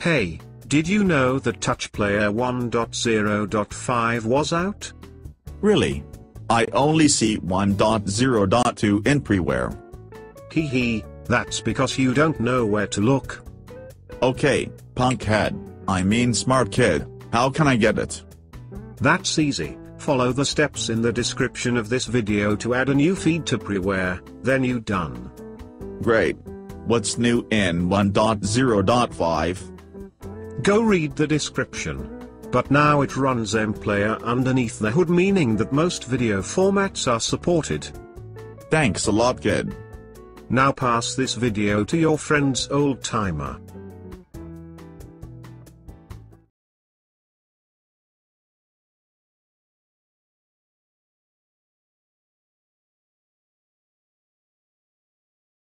Hey, did you know that TouchPlayer 1.0.5 was out? Really? I only see 1.0.2 in Preware. Hee, that's because you don't know where to look. Okay, punkhead, I mean smart kid, how can I get it? That's easy. Follow the steps in the description of this video to add a new feed to Preware, then you done. Great. What's new in 1.0.5? Go read the description. But now it runs mplayer underneath the hood, meaning that most video formats are supported. Thanks a lot, kid. Now pass this video to your friend's old timer.